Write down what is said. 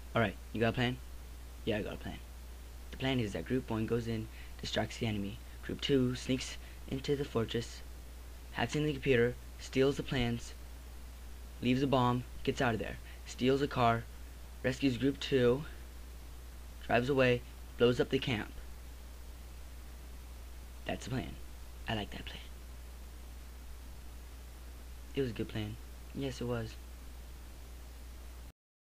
Alright, you got a plan? Yeah, I got a plan. The plan is that Group 1 goes in, distracts the enemy. Group 2 sneaks into the fortress, hacks into the computer, steals the plans, leaves a bomb, gets out of there, steals a car, rescues Group 2, drives away, blows up the camp. That's the plan. I like that plan. It was a good plan. Yes, it was.